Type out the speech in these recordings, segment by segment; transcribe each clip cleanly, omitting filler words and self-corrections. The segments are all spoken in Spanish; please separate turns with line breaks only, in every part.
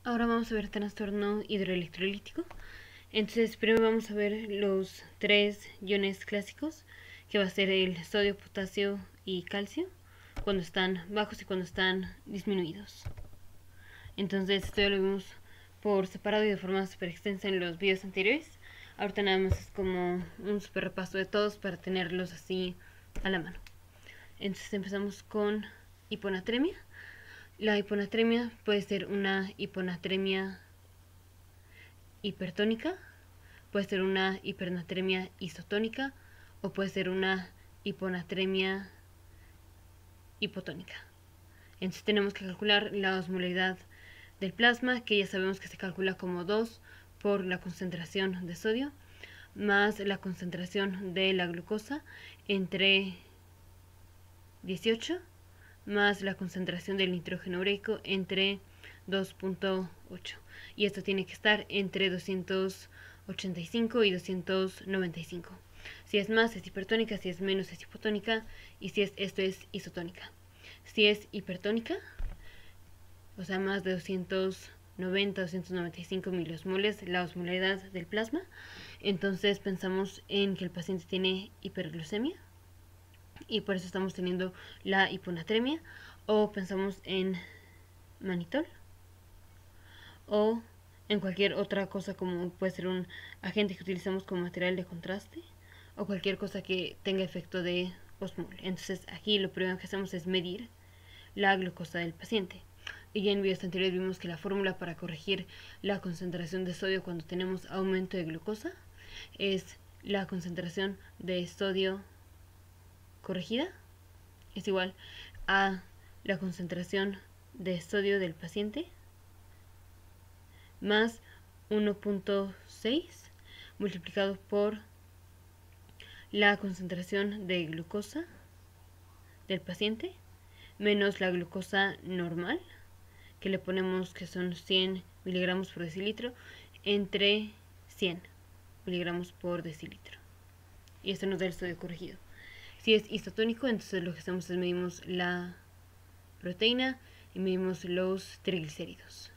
Ahora vamos a ver trastorno hidroelectrolítico. Entonces, primero vamos a ver los tres iones clásicos, que va a ser el sodio, potasio y calcio, cuando están bajos y cuando están disminuidos. Entonces, esto ya lo vimos por separado y de forma súper extensa en los videos anteriores. Ahorita nada más es como un súper repaso de todos para tenerlos así a la mano. Entonces empezamos con hiponatremia. La hiponatremia puede ser una hiponatremia hipertónica, puede ser una hipernatremia isotónica o puede ser una hiponatremia hipotónica. Entonces tenemos que calcular la osmolaridad del plasma, que ya sabemos que se calcula como 2 por la concentración de sodio más la concentración de la glucosa entre 18 más la concentración del nitrógeno ureico entre 2.8, y esto tiene que estar entre 285 y 295. Si es más es hipertónica, si es menos es hipotónica, y si es esto es isotónica. Si es hipertónica, o sea más de 290 295 miliosmoles la osmolaridad del plasma, entonces pensamos en que el paciente tiene hiperglucemia y por eso estamos teniendo la hiponatremia, o pensamos en manitol o en cualquier otra cosa, como puede ser un agente que utilizamos como material de contraste o cualquier cosa que tenga efecto de osmol. Entonces aquí lo primero que hacemos es medir la glucosa del paciente. Y ya en videos anteriores vimos que la fórmula para corregir la concentración de sodio cuando tenemos aumento de glucosa es la concentración de sodio corregida es igual a la concentración de sodio del paciente más 1.6 multiplicado por la concentración de glucosa del paciente menos la glucosa normal, que le ponemos que son 100 miligramos por decilitro, entre 100 miligramos por decilitro. Y esto nos da el sodio corregido. Si es isotónico, entonces lo que hacemos es medimos la proteína y medimos los triglicéridos.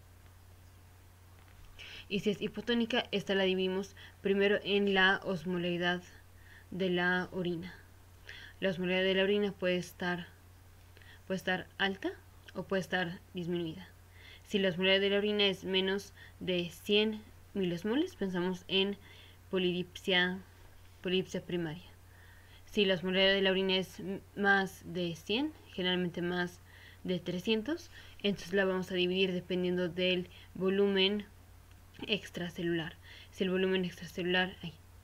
Y si es hipotónica, esta la dividimos primero en la osmolaridad de la orina. La osmolaridad de la orina puede estar alta o puede estar disminuida. Si la osmolaridad de la orina es menos de 100 milosmoles, pensamos en polidipsia primaria. Si la osmolaridad de la orina es más de 100, generalmente más de 300, entonces la vamos a dividir dependiendo del volumen extracelular. Si el volumen extracelular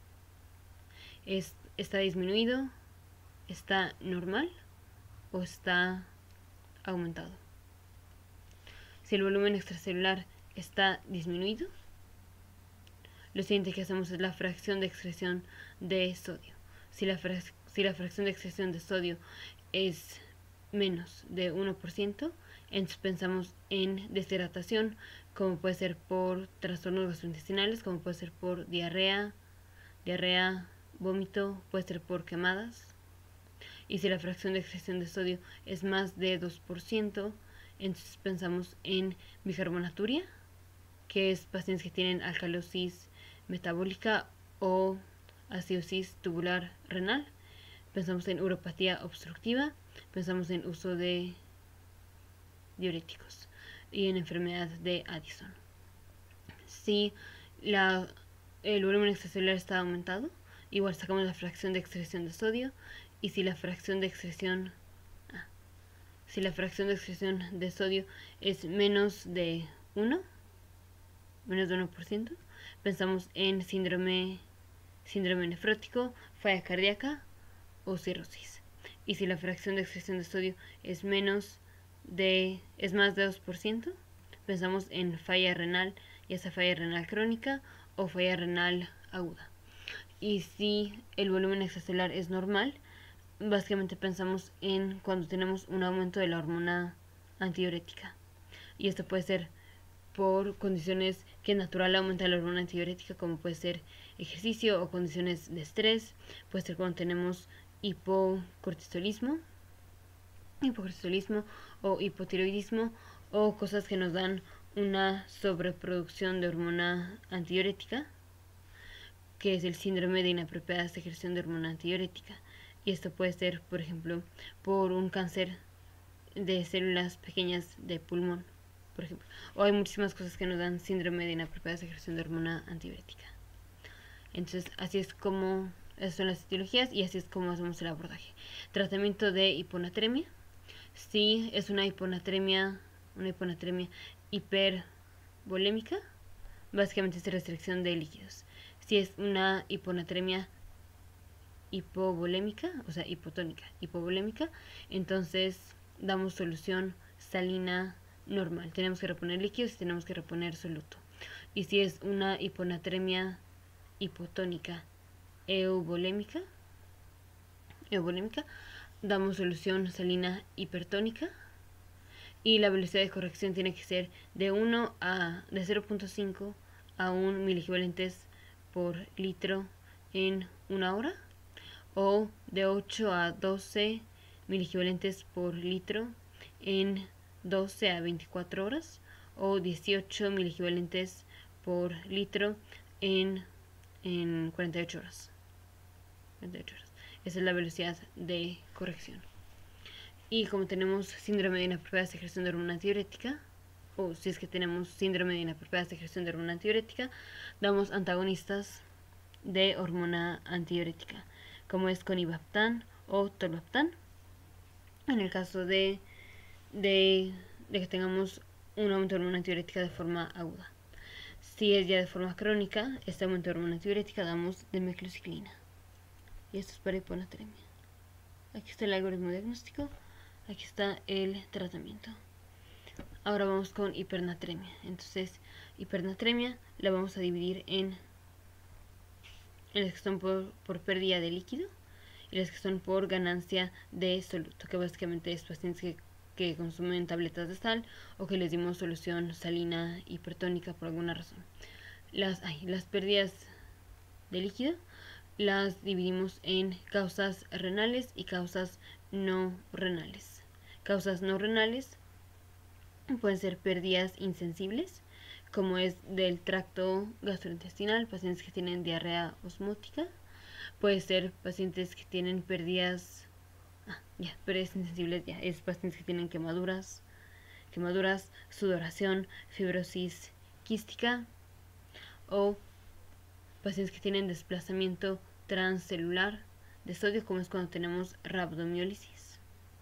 está disminuido, está normal o está aumentado. Si el volumen extracelular está disminuido, lo siguiente que hacemos es la fracción de excreción de sodio. Si la fracción de excreción de sodio es menos de 1%, entonces pensamos en deshidratación, como puede ser por trastornos gastrointestinales, como puede ser por diarrea, vómito, puede ser por quemadas. Y si la fracción de excreción de sodio es más de 2%, entonces pensamos en bicarbonaturia, que es pacientes que tienen alcalosis metabólica o acidosis tubular renal. Pensamos en uropatía obstructiva, pensamos en uso de diuréticos y en enfermedad de Addison. Si el volumen extracelular está aumentado, igual sacamos la fracción de excreción de sodio, y si la fracción de excreción de sodio es menos de 1%, pensamos en síndrome nefrótico, falla cardíaca o cirrosis. Y si la fracción de excreción de sodio es más de 2%, pensamos en falla renal, ya sea falla renal crónica o falla renal aguda. Y si el volumen extracelular es normal, básicamente pensamos en cuando tenemos un aumento de la hormona antidiurética. Y esto puede ser por condiciones que natural aumenta la hormona antidiurética, como puede ser ejercicio o condiciones de estrés. Puede ser cuando tenemos hipocortisolismo o hipotiroidismo, o cosas que nos dan una sobreproducción de hormona antidiurética, que es el síndrome de inapropiada secreción de hormona antidiurética. Y esto puede ser, por ejemplo, por un cáncer de células pequeñas de pulmón, por ejemplo. O hay muchísimas cosas que nos dan síndrome de inapropiada secreción de hormona antidiurética. Entonces, así es como, esas son las etiologías y así es como hacemos el abordaje. Tratamiento de hiponatremia. Si es una hiponatremia hipervolémica, básicamente es restricción de líquidos. Si es una hiponatremia hipovolémica, o sea, hipotónica, hipovolémica, entonces damos solución salina normal. Tenemos que reponer líquidos y tenemos que reponer soluto. Y si es una hiponatremia hipotónica euvolémica, damos solución salina hipertónica y la velocidad de corrección tiene que ser de 0.5 a 1 miliequivalentes por litro en una hora, o de 8 a 12 miliequivalentes por litro en 12 a 24 horas, o 18 miliequivalentes por litro en 48 horas. 48 horas. Esa es la velocidad de corrección. Y como tenemos síndrome de inapropiada secreción de hormona antidiurética, o si es que tenemos síndrome de inapropiada secreción de hormona antidiurética, damos antagonistas de hormona antidiurética, como es conivaptan o tolvaptan. En el caso de que tengamos un aumento de hormona antidiurética de forma aguda. Si es ya de forma crónica, este aumento de hormona antidiurética damos demeclociclina. Y esto es para hiponatremia. Aquí está el algoritmo diagnóstico, aquí está el tratamiento. Ahora vamos con hipernatremia. Entonces, hipernatremia la vamos a dividir en las que son por pérdida de líquido y las que son por ganancia de soluto, que básicamente es pacientes que consumen tabletas de sal o que les dimos solución salina hipertónica por alguna razón. Las pérdidas de líquido las dividimos en causas renales y causas no renales. Causas no renales pueden ser pérdidas insensibles, como es del tracto gastrointestinal, pacientes que tienen diarrea osmótica. Puede ser pacientes que tienen pérdidas insensibles, es pacientes que tienen quemaduras, sudoración, fibrosis quística, o pacientes que tienen desplazamiento transcelular de sodio, como es cuando tenemos rhabdomiólisis.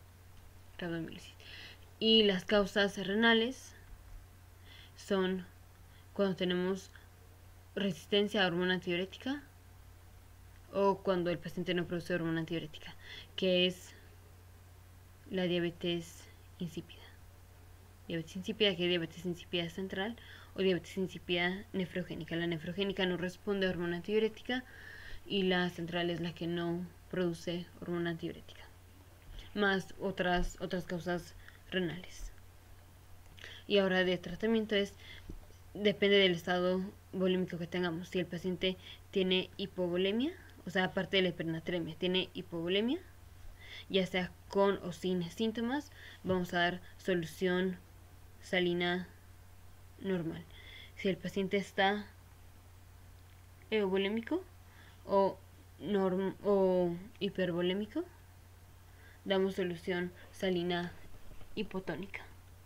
Y las causas renales son cuando tenemos resistencia a hormona antidiurética o cuando el paciente no produce hormona antidiurética, que es la diabetes insípida. Diabetes insípida, que es diabetes insípida central o diabetes insípida nefrogénica. La nefrogénica no responde a hormona antidiurética y la central es la que no produce hormona antidiurética, más otras causas renales. Y ahora de tratamiento depende del estado volímico que tengamos. Si el paciente tiene hipovolemia, o sea, aparte de la hipernatremia, tiene hipovolemia, ya sea con o sin síntomas, vamos a dar solución salina normal. Si el paciente está euvolémico o hipervolémico, damos solución salina hipotónica.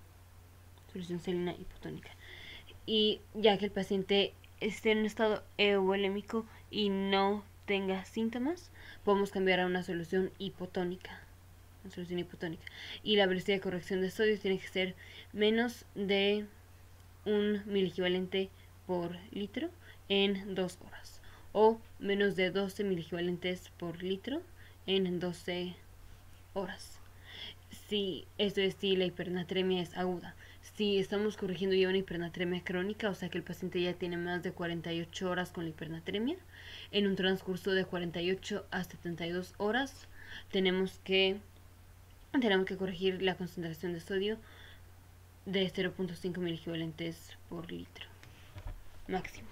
Y ya que el paciente esté en un estado euvolémico y no tenga síntomas, podemos cambiar a una solución hipotónica. Y la velocidad de corrección de sodio tiene que ser menos de 1 miliequivalente por litro en 2 horas, o menos de 12 miliequivalentes por litro en 12 horas. Si la hipernatremia es aguda. Si estamos corrigiendo ya una hipernatremia crónica, o sea que el paciente ya tiene más de 48 horas con la hipernatremia, en un transcurso de 48 a 72 horas tenemos que corregir la concentración de sodio de 0.5 miliequivalentes por litro máximo.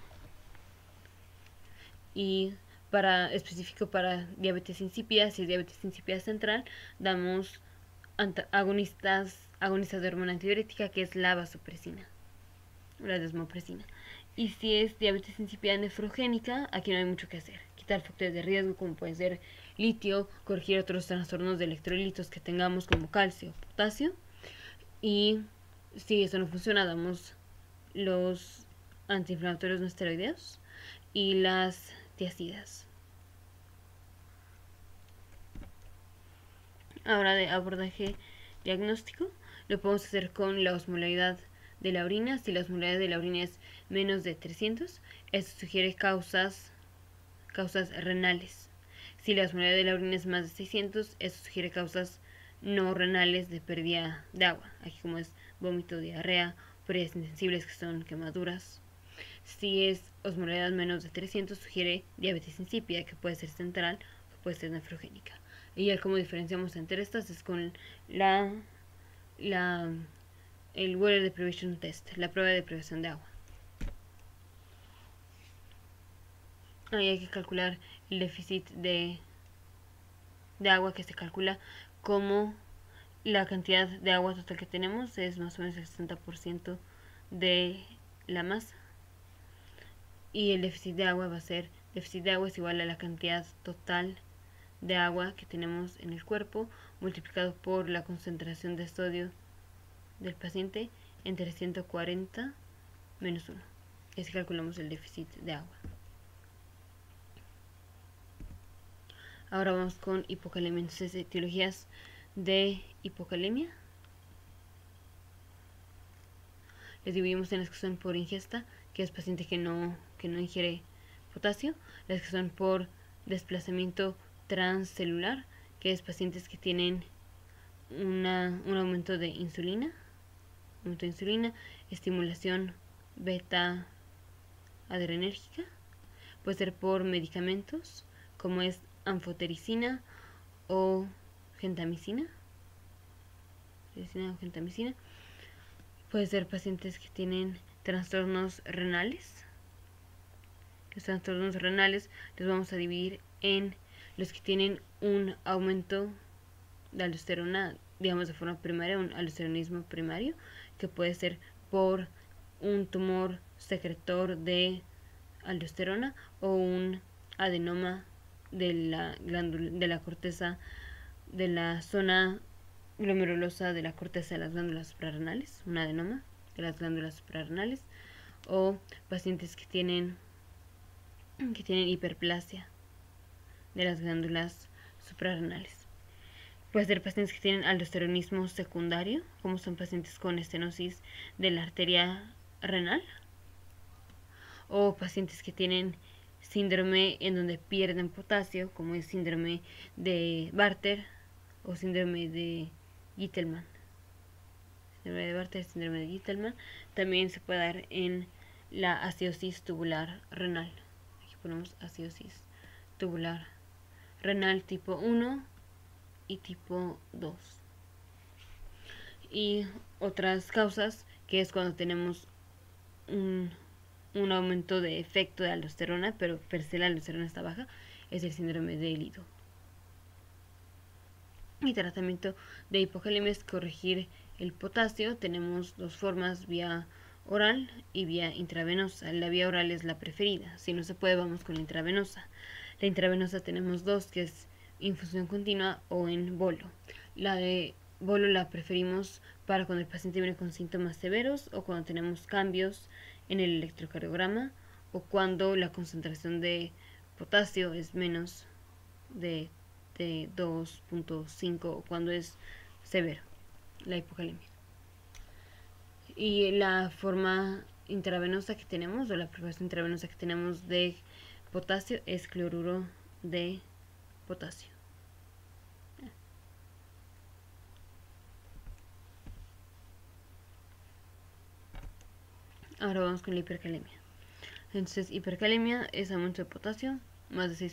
Y específico para diabetes insípida, si es diabetes insípida central, damos agonistas de hormona antidiurética, que es la vasopresina. la desmopresina. Y si es diabetes insípida nefrogénica, aquí no hay mucho que hacer. Quitar factores de riesgo como puede ser litio, corregir otros trastornos de electrolitos que tengamos como calcio, potasio. Y si eso no funciona, damos los antiinflamatorios no esteroideos y las tiacidas. Ahora de abordaje diagnóstico, lo podemos hacer con la osmolaridad de la orina. Si la osmolaridad de la orina es menos de 300, eso sugiere causas renales. Si la osmolaridad de la orina es más de 600, eso sugiere causas no renales de pérdida de agua. Aquí como es vómito, diarrea, pérdidas insensibles que son quemaduras. Si es osmolaridad menos de 300, sugiere diabetes insípida, que puede ser central o puede ser nefrogénica. Y ya como diferenciamos entre estas es con el Water Deprivation Test, la prueba de privación de agua. Ahí hay que calcular el déficit de agua, que se calcula como la cantidad de agua total que tenemos es más o menos el 60% de la masa. Y el déficit de agua va a ser, déficit de agua es igual a la cantidad total de agua que tenemos en el cuerpo multiplicado por la concentración de sodio del paciente entre 140 menos 1. Y así calculamos el déficit de agua. Ahora vamos con hipocalemia. Entonces, etiologías de hipocalemia les dividimos en las que son por ingesta, que es paciente que no ingiere potasio, las que son por desplazamiento transcelular, que es pacientes que tienen un aumento de insulina, estimulación beta adrenérgica, puede ser por medicamentos como es anfotericina o gentamicina, puede ser pacientes que tienen trastornos renales. Los trastornos renales los vamos a dividir en los que tienen un aumento de aldosterona, digamos de forma primaria, un aldosteronismo primario, que puede ser por un tumor secretor de aldosterona o un adenoma de la glándula, de la corteza, de la zona glomerulosa de la corteza de las glándulas suprarrenales, un adenoma de las glándulas suprarrenales, o pacientes que tienen hiperplasia de las glándulas suprarrenales. Puede ser pacientes que tienen aldosteronismo secundario, como son pacientes con estenosis de la arteria renal, o pacientes que tienen síndrome en donde pierden potasio, como es síndrome de Bartter o síndrome de Gitelman. Síndrome de Bartter, síndrome de Gitelman, también se puede dar en la acidosis tubular renal. Aquí ponemos acidosis tubular renal tipo 1 y tipo 2. Y otras causas, que es cuando tenemos un aumento de efecto de aldosterona, pero per se la aldosterona está baja, es el síndrome de Lido. Mi tratamiento de hipocalemia es corregir el potasio. Tenemos dos formas, vía oral y vía intravenosa. La vía oral es la preferida. Si no se puede, vamos con la intravenosa. La intravenosa tenemos dos, que es infusión continua o en bolo. La de bolo la preferimos para cuando el paciente viene con síntomas severos o cuando tenemos cambios en el electrocardiograma o cuando la concentración de potasio es menos de 2.5 o cuando es severo la hipocalemia. Y la forma intravenosa que tenemos, o la preparación intravenosa que tenemos de potasio, es cloruro de potasio. Ahora vamos con la hipercalemia. Entonces, hipercalemia es aumento de potasio, más de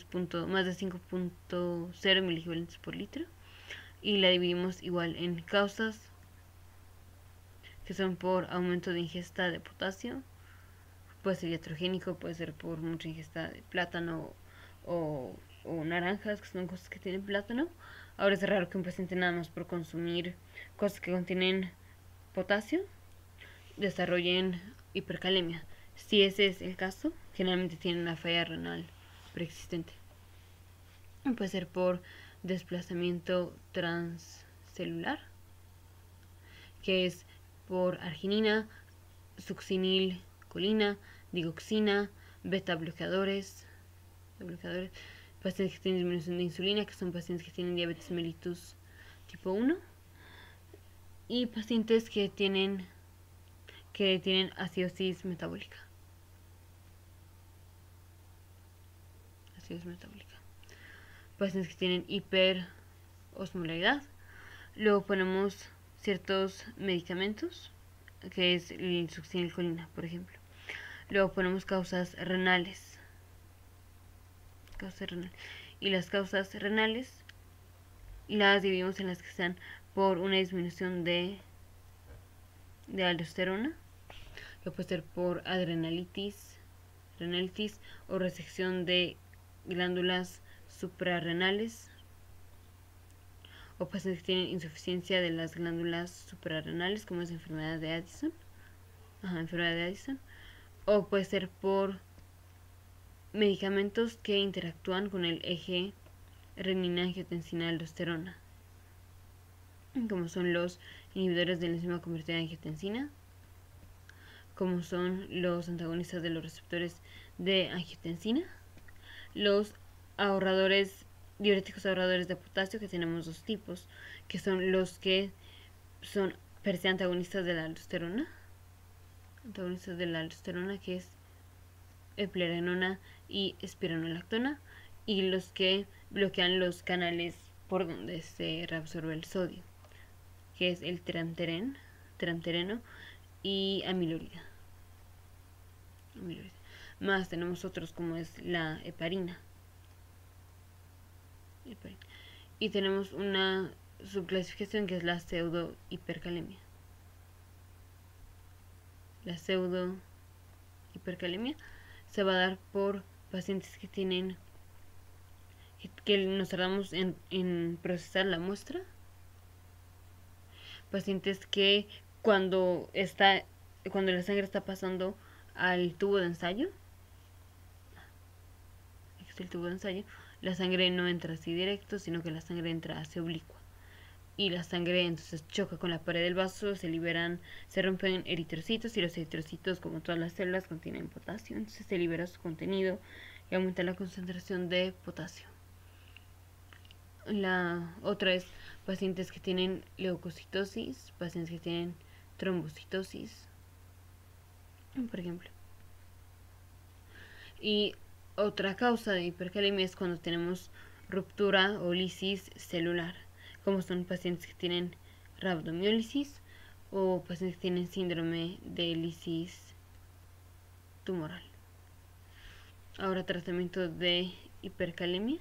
5.0 miliequivalentes por litro. Y la dividimos igual en causas, que son por aumento de ingesta de potasio. Puede ser iatrogénico, puede ser por mucha ingesta de plátano o naranjas, que son cosas que tienen plátano. Ahora es raro que un paciente nada más por consumir cosas que contienen potasio desarrollen hipercalemia. Si ese es el caso, generalmente tienen una falla renal preexistente. Puede ser por desplazamiento transcelular, que es por arginina, succinilcolina, digoxina, beta bloqueadores, pacientes que tienen disminución de insulina, que son pacientes que tienen diabetes mellitus tipo 1, y pacientes que tienen acidosis metabólica. Pacientes que tienen hiperosmolaridad. Luego ponemos ciertos medicamentos, que es el succinilcolina, por ejemplo. Luego ponemos causas renales. Y las causas renales las dividimos en las que sean por una disminución de aldosterona, que puede ser por renalitis o resección de glándulas suprarrenales, o pacientes que tienen insuficiencia de las glándulas suprarrenales, como es enfermedad de Addison, o puede ser por medicamentos que interactúan con el eje renina-angiotensina-aldosterona, como son los inhibidores de la enzima convertida en angiotensina, como son los antagonistas de los receptores de angiotensina, los diuréticos ahorradores de potasio, que tenemos dos tipos, que son los que son per se antagonistas de la aldosterona, que es eplerenona y espironolactona, y los que bloquean los canales por donde se reabsorbe el sodio, que es el tramtereno y amilorida. Más tenemos otros como es la heparina. Y tenemos una subclasificación que es la pseudohipercalemia. La pseudohipercalemia se va a dar por pacientes que tienen que nos tardamos en procesar la muestra, pacientes que cuando la sangre está pasando al tubo de ensayo, la sangre no entra así directo, sino que la sangre entra hacia oblicua, y la sangre entonces choca con la pared del vaso, se rompen eritrocitos, y los eritrocitos, como todas las células, contienen potasio, entonces se libera su contenido y aumenta la concentración de potasio. La otra es pacientes que tienen leucocitosis, pacientes que tienen trombocitosis, por ejemplo. Y otra causa de hipercalemia es cuando tenemos ruptura o lisis celular, como son pacientes que tienen rhabdomiólisis o pacientes que tienen síndrome de lisis tumoral. Ahora, tratamiento de hipercalemia.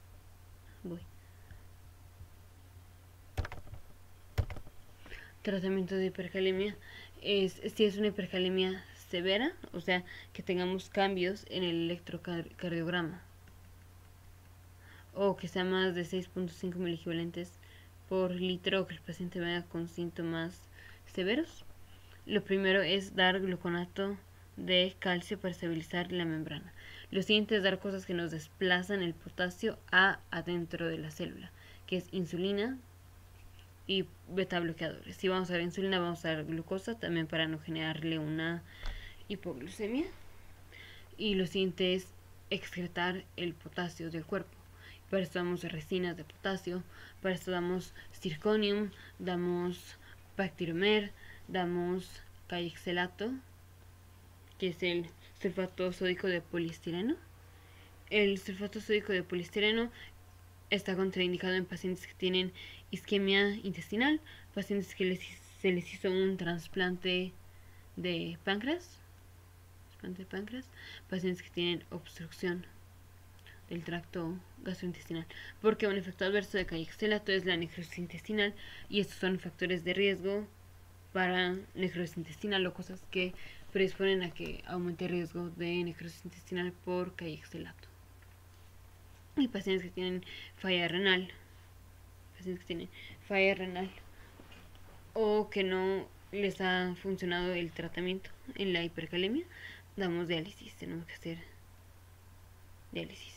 Tratamiento de hipercalemia si es una hipercalemia severa, o sea, que tengamos cambios en el electrocardiograma, o que sea más de 6.5 miliequivalentes por litro, o que el paciente venga con síntomas severos. Lo primero es dar gluconato de calcio para estabilizar la membrana. Lo siguiente es dar cosas que nos desplazan el potasio adentro de la célula, que es insulina y beta bloqueadores. Si vamos a dar insulina, vamos a dar glucosa también para no generarle una hipoglucemia. Y lo siguiente es excretar el potasio del cuerpo. Para esto damos resinas de potasio, para esto damos zirconium, damos pactiromer, damos caixelato, que es el sulfato sódico de poliestireno. El sulfato sódico de poliestireno está contraindicado en pacientes que tienen isquemia intestinal, pacientes que se les hizo un trasplante de páncreas, pacientes que tienen obstrucción del tracto gastrointestinal, porque un efecto adverso de caixelato es la necrosis intestinal, y estos son factores de riesgo para necrosis intestinal o cosas que predisponen a que aumente el riesgo de necrosis intestinal por caixelato. Y pacientes que tienen falla renal, o que no les ha funcionado el tratamiento en la hipercalemia, damos diálisis, tenemos que hacer diálisis.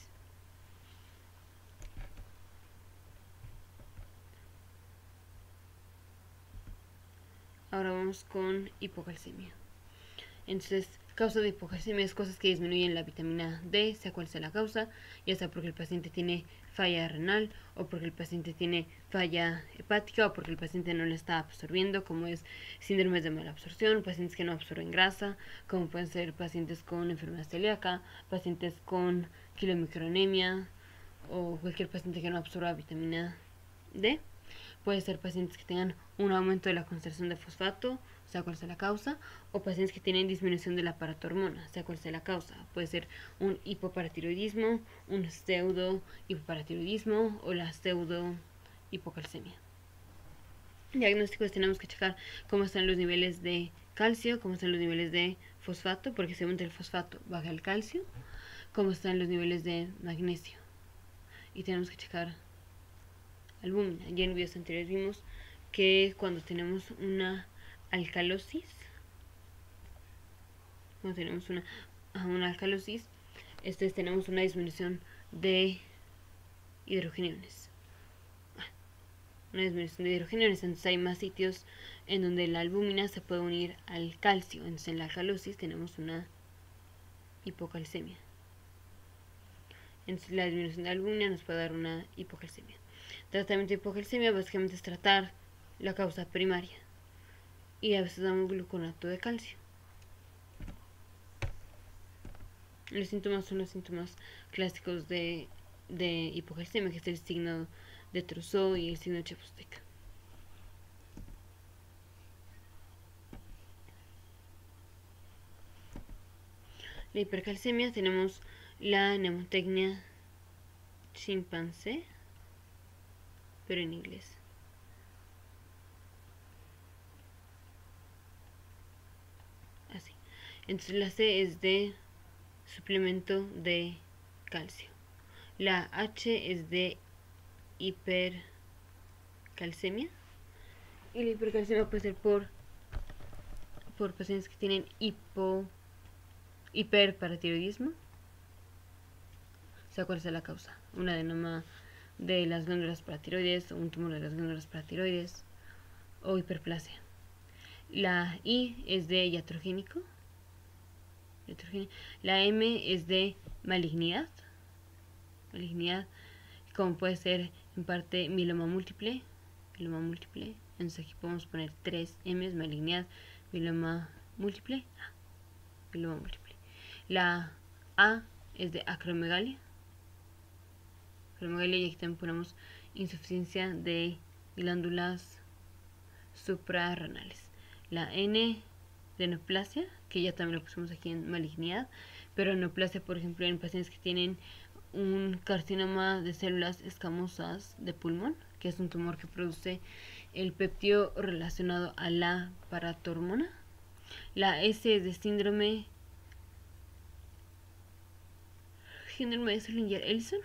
Ahora vamos con hipocalcemia. Entonces, causa de hipocalcemia es cosas que disminuyen la vitamina D, sea cual sea la causa, ya sea porque el paciente tiene falla renal o porque el paciente tiene falla hepática o porque el paciente no le está absorbiendo, como es síndromes de mala absorción, pacientes que no absorben grasa, como pueden ser pacientes con enfermedad celíaca, pacientes con kilomicronemia o cualquier paciente que no absorba vitamina D. Puede ser pacientes que tengan un aumento de la concentración de fosfato, sea cual sea la causa, o pacientes que tienen disminución de la paratormona, sea cual sea la causa. Puede ser un hipoparatiroidismo, un pseudo hipoparatiroidismo o la pseudo hipocalcemia. Diagnósticos: tenemos que checar cómo están los niveles de calcio, cómo están los niveles de fosfato, porque si aumenta el fosfato baja el calcio, cómo están los niveles de magnesio. Y tenemos que checar albúmina. Ya en videos anteriores vimos que cuando tenemos una alcalosis, tenemos una disminución de hidrogeniones. Entonces hay más sitios en donde la albúmina se puede unir al calcio. Entonces en la alcalosis tenemos una hipocalcemia. Entonces la disminución de la albúmina nos puede dar una hipocalcemia. Tratamiento de hipocalcemia básicamente es tratar la causa primaria y a veces damos gluconato de calcio. Los síntomas son los síntomas clásicos de hipocalcemia, que es el signo de Trousseau y el signo de Chapus-Tech. La hipercalcemia, tenemos la mnemotecnia chimpancé, pero en inglés. Así. Entonces la C es de suplemento de calcio. La H es de hipercalcemia. Y la hipercalcemia puede ser por pacientes que tienen hiperparatiroidismo, sea cual sea la causa. Un adenoma de las glándulas paratiroides o un tumor de las glándulas paratiroides o hiperplasia. La I es de iatrogénico. La M es de malignidad, como puede ser en parte mieloma múltiple. Entonces aquí podemos poner 3 M's: malignidad, mieloma múltiple. La A es de acromegalia. Y aquí también ponemos insuficiencia de glándulas suprarrenales. La N de neoplasia, que ya también lo pusimos aquí en malignidad, pero neoplasia, por ejemplo, en pacientes que tienen un carcinoma de células escamosas de pulmón, que es un tumor que produce el péptido relacionado a la paratormona. La S es de síndrome de Selinger-Ellison,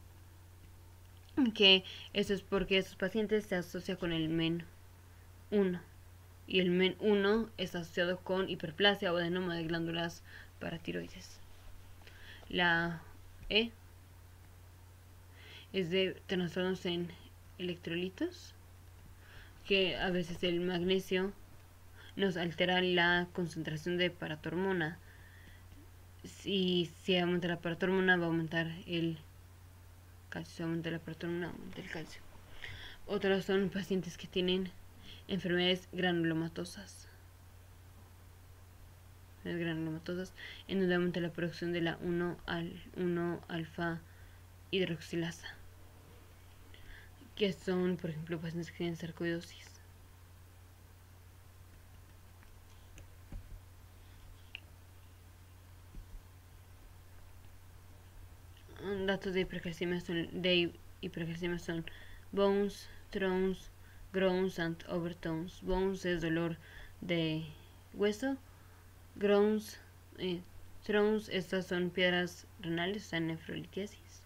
que eso es porque esos pacientes se asocia con el MEN1 y el MEN1 es asociado con hiperplasia o adenoma de glándulas paratiroides. La E es de trastornos en electrolitos, que a veces el magnesio nos altera la concentración de paratormona. Si aumenta la paratormona, va a aumentar el calcio. Si aumenta la paratormona, aumenta el calcio. Otros son pacientes que tienen enfermedades granulomatosas, en donde aumenta la producción de la 1-alfa hidroxilasa, que son, por ejemplo, pacientes que tienen sarcoidosis. Datos de hipercalcemia son bones, thrones, groans and overtones. Bones es dolor de hueso. Groans, thrones, estas son piedras renales, o sea, nefrolitiasis.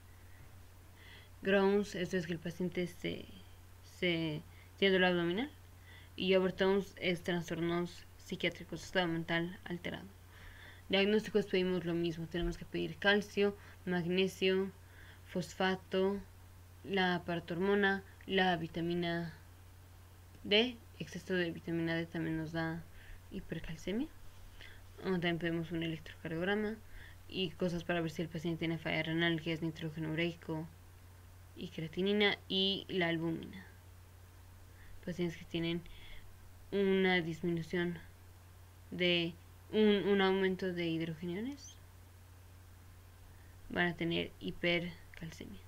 Groans, esto es que el paciente se tiene dolor abdominal. y overtones es trastornos psiquiátricos, estado mental alterado. Diagnósticos pedimos lo mismo, tenemos que pedir calcio, magnesio, fosfato, la paratormona, la vitamina D, exceso de vitamina D también nos da hipercalcemia. También pedimos un electrocardiograma y cosas para ver si el paciente tiene falla renal, que es nitrógeno ureico y creatinina, y la albúmina. Pacientes que tienen una disminución de un aumento de hidrogeniones van a tener hipercalcemia.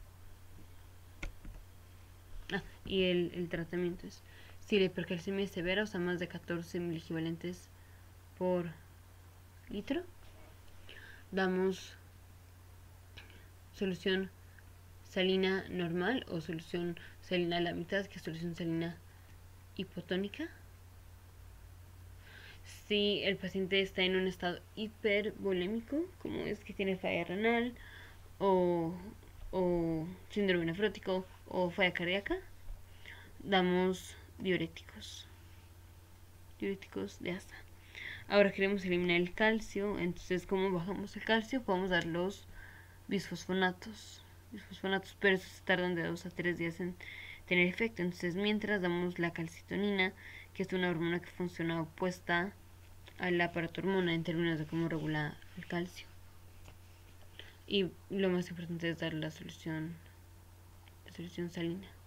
Y el tratamiento es, si la hipercalcemia es severa, o sea, más de 14 miliequivalentes por litro, damos solución salina normal o solución salina a la mitad, que es solución salina hipotónica. Si el paciente está en un estado hipervolémico, como es que tiene falla renal o síndrome nefrótico o falla cardíaca, damos diuréticos de asa. Ahora queremos eliminar el calcio, entonces ¿cómo bajamos el calcio? Podemos dar los bisfosfonatos, pero esos se tardan de 2 a 3 días en tener efecto. Entonces mientras damos la calcitonina, que es una hormona que funciona opuesta a la paratormona en términos de cómo regula el calcio. Y lo más importante es dar la solución salina.